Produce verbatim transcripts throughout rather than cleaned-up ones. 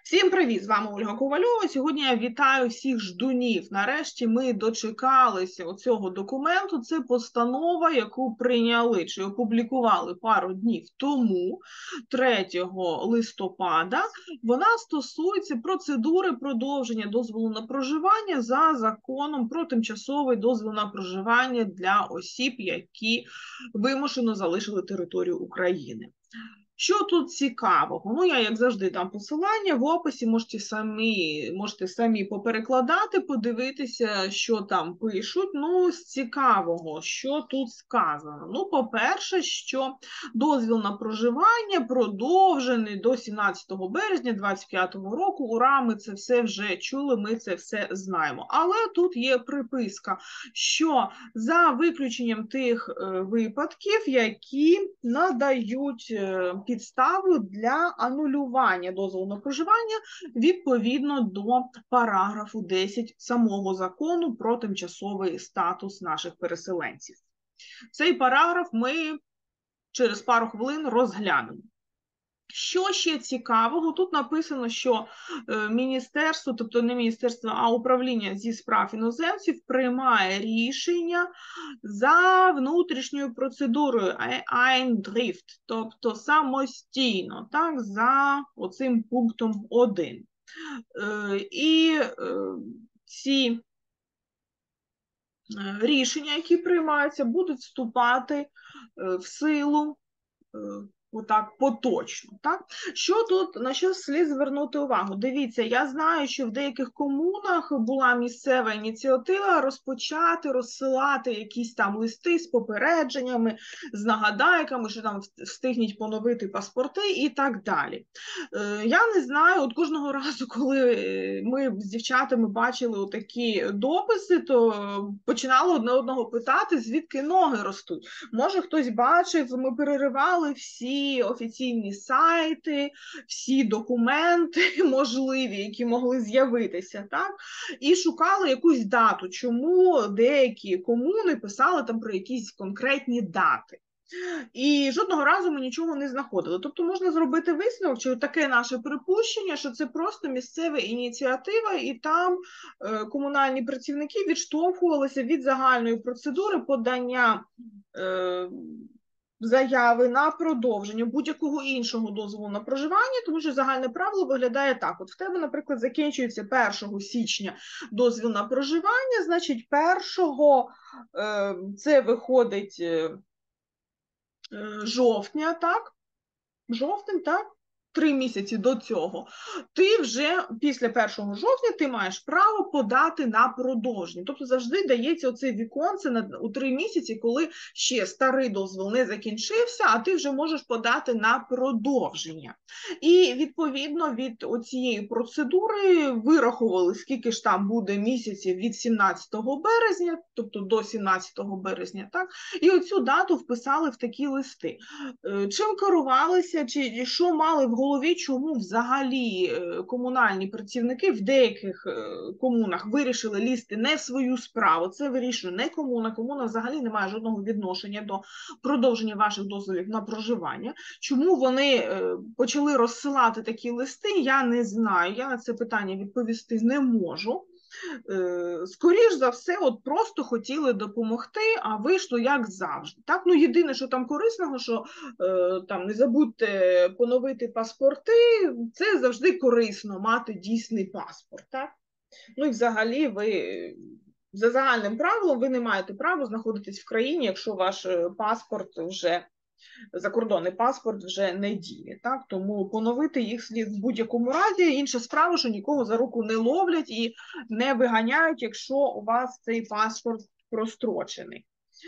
Всім привіт! З вами Ольга Ковальова. Сьогодні я вітаю всіх ждунів. Нарешті ми дочекалися оцього документу. Це постанова, яку прийняли чи опублікували пару днів тому, третього листопада. Вона стосується процедури продовження дозволу на проживання за законом про тимчасовий дозвіл на проживання для осіб, які вимушено залишили територію України. Що тут цікавого? Ну, я, як завжди, дам посилання, в описі можете самі, можете самі поперекладати, подивитися, що там пишуть. Ну, з цікавого, що тут сказано? Ну, по-перше, що дозвіл на проживання продовжений до сімнадцятого березня двадцять п'ятого року. Ура, ми це все вже чули, ми це все знаємо. Але тут є приписка, що за виключенням тих е, випадків, які надають е, підставу для анулювання дозволу на проживання відповідно до параграфу десять самого закону про тимчасовий статус наших переселенців. Цей параграф ми через пару хвилин розглянемо. Що ще цікавого? Тут написано, що міністерство, тобто не міністерство, а управління зі справ іноземців приймає рішення за внутрішньою процедурою Eindrift, тобто самостійно, так, за оцим пунктом один. І ці рішення, які приймаються, будуть вступати в силу отак поточно, так? Що тут, на що слід звернути увагу? Дивіться, я знаю, що в деяких комунах була місцева ініціатива розпочати, розсилати якісь там листи з попередженнями, з нагадайками, що там встигніть поновити паспорти і так далі. Я не знаю, от кожного разу, коли ми з дівчатами бачили отакі дописи, то починало одне одного питати, звідки ноги ростуть. Може хтось бачив, ми переривали всі офіційні сайти, всі документи можливі, які могли з'явитися, так? І шукали якусь дату, чому деякі комуни писали там про якісь конкретні дати. І жодного разу ми нічого не знаходили. Тобто можна зробити висновок, чи таке наше припущення, що це просто місцева ініціатива, і там е, комунальні працівники відштовхувалися від загальної процедури подання е, заяви на продовження будь-якого іншого дозволу на проживання, тому що загальне правило виглядає так. От в тебе, наприклад, закінчується першого січня дозвіл на проживання, значить першого е, це виходить е, жовтня, так? Жовтень, так? Три місяці до цього, ти вже після першого жовтня ти маєш право подати на продовження. Тобто завжди дається оце віконце на, у три місяці, коли ще старий дозвіл не закінчився, а ти вже можеш подати на продовження. І відповідно від оцієї процедури вирахували, скільки ж там буде місяців від сімнадцятого березня, тобто до сімнадцятого березня, так? І оцю дату вписали в такі листи. Чим керувалися, чи що мали в голові, чому взагалі комунальні працівники в деяких комунах вирішили лізти не в свою справу, це вирішує не комуна, комуна взагалі не має жодного відношення до продовження ваших дозволів на проживання. Чому вони почали розсилати такі листи, я не знаю, я на це питання відповісти не можу. Скоріш за все, от просто хотіли допомогти, а вийшло як завжди. Так? Ну, єдине, що там корисного, що е, там не забудьте поновити паспорти, це завжди корисно мати дійсний паспорт. Так? Ну і взагалі ви, за загальним правилом, ви не маєте права знаходитись в країні, якщо ваш паспорт вже закордонний паспорт вже не діє, так? Тому поновити їх слід в будь-якому разі. Інша справа, що нікого за руку не ловлять і не виганяють, якщо у вас цей паспорт прострочений.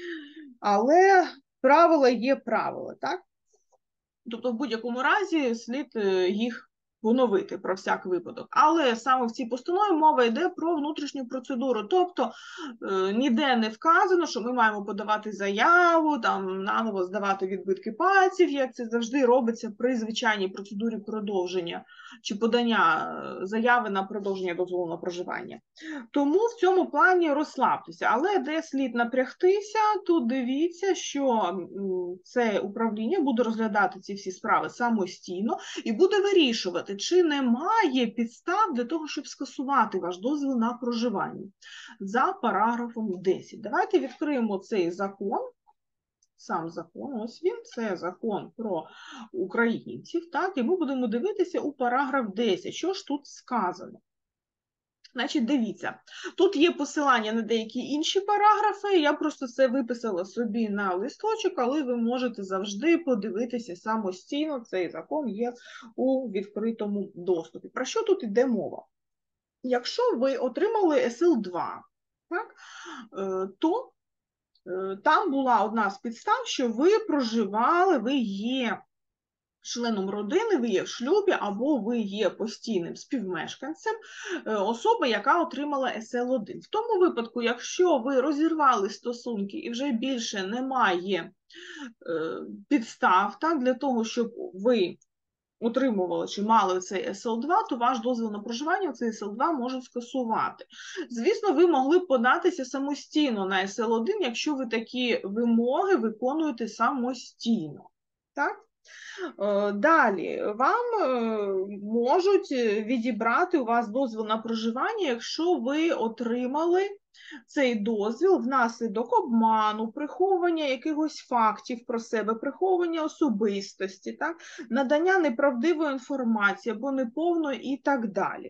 Але правила є правила, так? Тобто в будь-якому разі слід їх поновити про всяк випадок. Але саме в цій постанові мова йде про внутрішню процедуру. Тобто е, ніде не вказано, що ми маємо подавати заяву, там наново здавати відбитки пальців, як це завжди робиться при звичайній процедурі продовження чи подання заяви на продовження дозволу на проживання. Тому в цьому плані розслабтеся. Але де слід напрягтися, то дивіться, що це управління буде розглядати ці всі справи самостійно і буде вирішувати, визначати, чи немає підстав для того, щоб скасувати ваш дозвіл на проживання за параграфом десять. Давайте відкриємо цей закон. Сам закон, ось він, це закон про українців, так, і ми будемо дивитися у параграф десять, що ж тут сказано. Значить, дивіться, тут є посилання на деякі інші параграфи, я просто це виписала собі на листочок, але ви можете завжди подивитися самостійно, цей закон є у відкритому доступі. Про що тут йде мова? Якщо ви отримали ес ел два, так, то там була одна з підстав, що ви проживали, ви є членом родини, ви є в шлюбі, або ви є постійним співмешканцем особи, яка отримала ес ел один. В тому випадку, якщо ви розірвали стосунки і вже більше немає підстав, так, для того, щоб ви отримували чи мали цей ес ел два, то ваш дозвіл на проживання цей ес ел два можуть скасувати. Звісно, ви могли б податися самостійно на ес ел один, якщо ви такі вимоги виконуєте самостійно. Так? Далі, вам можуть відібрати у вас дозвіл на проживання, якщо ви отримали цей дозвіл внаслідок обману, приховування якихось фактів про себе, приховування особистості, так? Надання неправдивої інформації або неповної і так далі.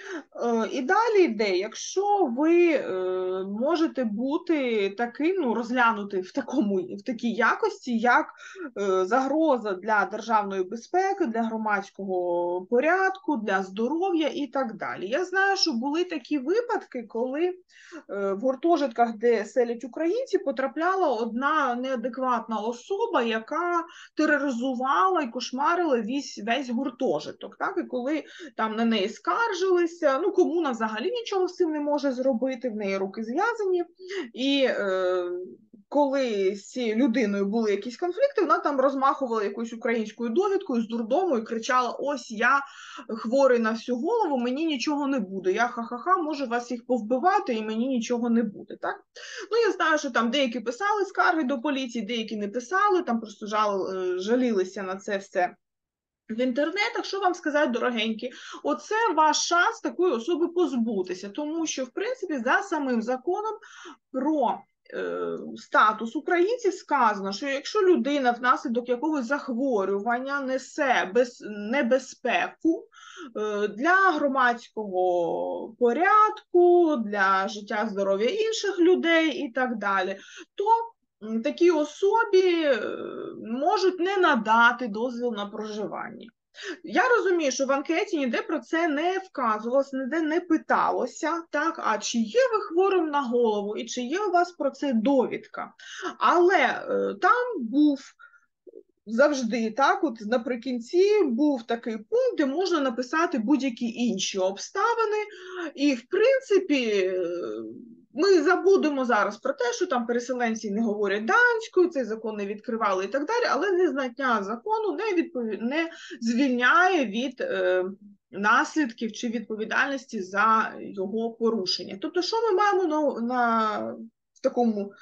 І далі йде, якщо ви можете бути таким, ну, розглянути в, такому, в такій якості, як загроза для державної безпеки, для громадського порядку, для здоров'я і так далі. Я знаю, що були такі випадки, коли в гуртожитках, де селять українці, потрапляла одна неадекватна особа, яка тероризувала і кошмарила весь, весь гуртожиток. Так? І коли там на неї скаржилися, ну, комуна взагалі нічого з цим не може зробити, в неї руки зв'язані, і е, коли з цією людиною були якісь конфлікти, вона там розмахувала якоюсь українською довідкою з дурдому і кричала: ось я хворий на всю голову, мені нічого не буде, я ха-ха-ха, можу вас їх повбивати і мені нічого не буде. Так? Ну, я знаю, що там деякі писали скарги до поліції, деякі не писали, там просто жал, жалілися на це все в інтернетах. Що вам сказати, дорогенькі? Оце ваш шанс такої особи позбутися, тому що, в принципі, за самим законом про е, статус українців сказано, що якщо людина внаслідок якогось захворювання несе без, небезпеку е, для громадського порядку, для життя, здоров'я інших людей і так далі, то такій особі можуть не надати дозвіл на проживання. Я розумію, що в анкеті ніде про це не вказувалося, ніде не питалося, так, а чи є ви хворим на голову і чи є у вас про це довідка. Але е, там був завжди, так, от наприкінці був такий пункт, де можна написати будь-які інші обставини, і, в принципі, ми забудемо зараз про те, що там переселенці не говорять данською, цей закон не відкривали і так далі, але незнання закону не, відпові... не звільняє від е, наслідків чи відповідальності за його порушення. Тобто, що ми маємо на, на в такому...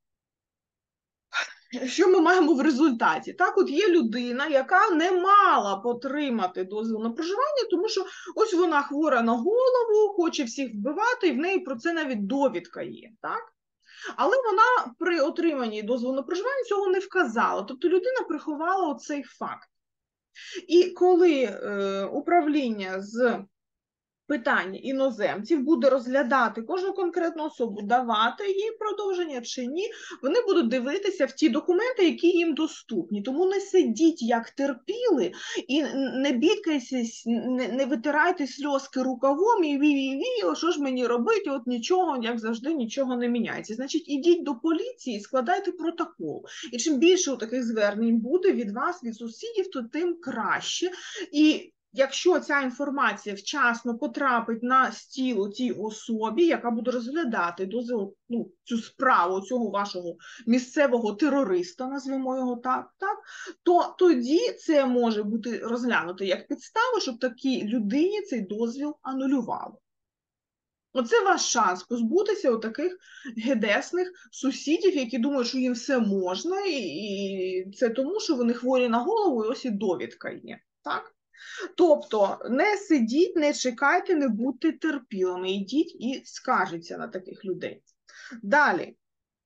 Що ми маємо в результаті? Так, от є людина, яка не мала б отримати дозвіл на проживання, тому що ось вона хвора на голову, хоче всіх вбивати, і в неї про це навіть довідка є. Так? Але вона при отриманні дозволу на проживання цього не вказала. Тобто людина приховала оцей факт. І коли е, управління з питання іноземців буде розглядати кожну конкретну особу, давати їй продовження чи ні, вони будуть дивитися в ті документи, які їм доступні. Тому не сидіть, як терпіли, і не бідкайтесь, не, не витирайте сльозки рукавом і ві-ві-ві, що ж мені робити, от нічого, як завжди, нічого не міняється. Значить, ідіть до поліції і складайте протокол. І чим більше у таких звернень буде від вас, від сусідів, то тим краще. І якщо ця інформація вчасно потрапить на стіл тій особі, яка буде розглядати дозвіл, ну, цю справу цього вашого місцевого терориста, назвемо його так, так, то тоді це може бути розглянуто як підстава, щоб такій людині цей дозвіл анулювали. Оце ваш шанс позбутися от таких гедесних сусідів, які думають, що їм все можна, і це тому, що вони хворі на голову, і ось і довідка є. Так? Тобто не сидіть, не чекайте, не будьте терпілими, йдіть і скаржіться на таких людей. Далі,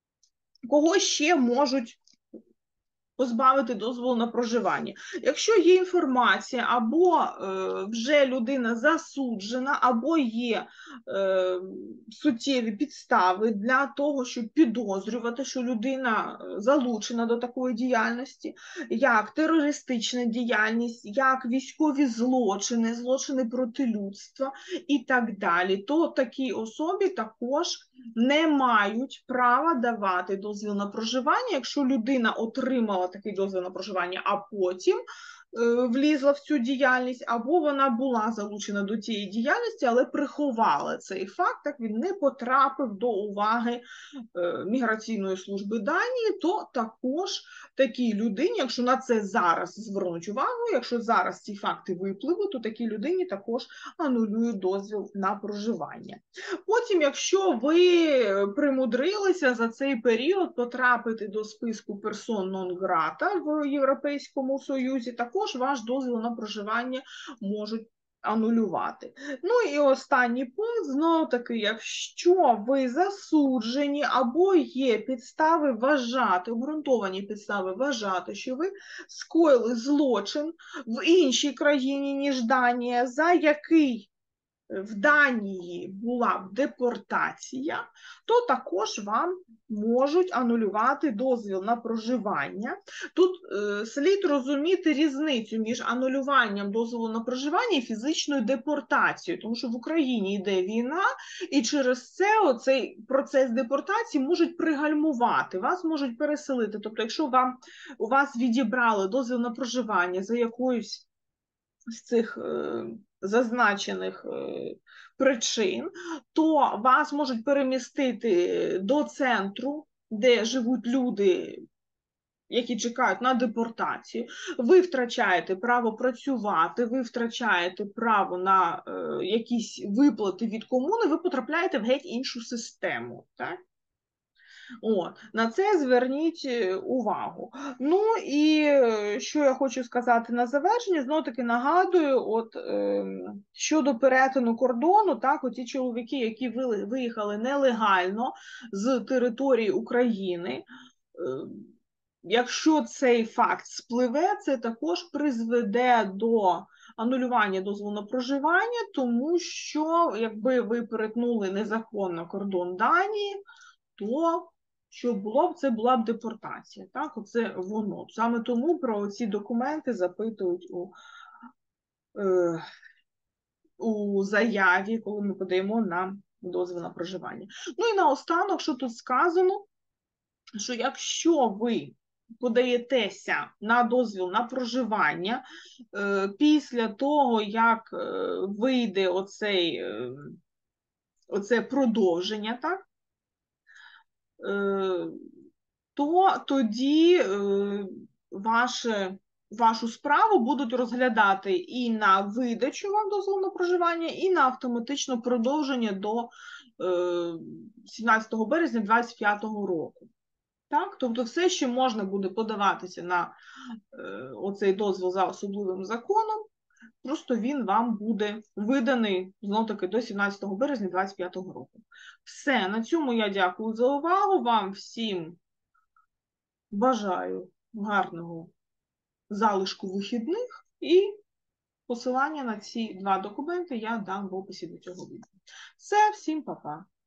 кого ще можуть позбавити дозволу на проживання? Якщо є інформація, або е, вже людина засуджена, або є е, суттєві підстави для того, щоб підозрювати, що людина залучена до такої діяльності, як терористична діяльність, як військові злочини, злочини проти людства і так далі, то такій особі також не мають права давати дозвіл на проживання, якщо людина отримала такий дозвіл на проживання, а потім е, влізла в цю діяльність, або вона була залучена до цієї діяльності, але приховала цей факт, так він не потрапив до уваги е, міграційної служби Данії, то також такій людині, якщо на це зараз звернуть увагу, якщо зараз ці факти випливуть, то такій людині також анулюють дозвіл на проживання. Потім, якщо ви примудрилися за цей період потрапити до списку персон нон-грата в Європейському Союзі, також ваш дозвіл на проживання можуть анулювати. Ну і останній пункт, знову таки, якщо ви засуджені або є підстави вважати, обґрунтовані підстави вважати, що ви скоїли злочин в іншій країні, ніж Данія, за який в Данії була б депортація, то також вам можуть анулювати дозвіл на проживання. Тут е, слід розуміти різницю між анулюванням дозволу на проживання і фізичною депортацією, тому що в Україні йде війна, і через це оцей процес депортації можуть пригальмувати, вас можуть переселити. Тобто, якщо вам, у вас відібрали дозвіл на проживання за якоюсь з цих е, зазначених е, причин, то вас можуть перемістити до центру, де живуть люди, які чекають на депортацію. Ви втрачаєте право працювати, ви втрачаєте право на е, якісь виплати від комуни, ви потрапляєте в геть іншу систему. Так? От, на це зверніть увагу. Ну і що я хочу сказати на завершення, знову таки нагадую, от е, щодо перетину кордону, так, оті чоловіки, які виїхали нелегально з території України, е, якщо цей факт спливе, це також призведе до анулювання дозволу на проживання, тому що якби ви перетнули незаконно кордон Данії, то що було б, це була б депортація. Так, оце воно. Саме тому про ці документи запитують у, е, у заяві, коли ми подаємо на дозвіл на проживання. Ну і наостанок, що тут сказано, що якщо ви подаєтеся на дозвіл на проживання е, після того, як е, вийде оцей, е, оце продовження, так, то тоді ваше, вашу справу будуть розглядати і на видачу вам дозволу на проживання, і на автоматичне продовження до сімнадцятого березня двадцять п'ятого року. Так? Тобто все, що можна буде подаватися на оцей дозвіл за особливим законом, просто він вам буде виданий, знов-таки, до сімнадцятого березня двадцять п'ятого року. Все, на цьому я дякую за увагу. Вам всім бажаю гарного залишку вихідних, і посилання на ці два документи я дам в описі до цього відео. Все, всім па-па.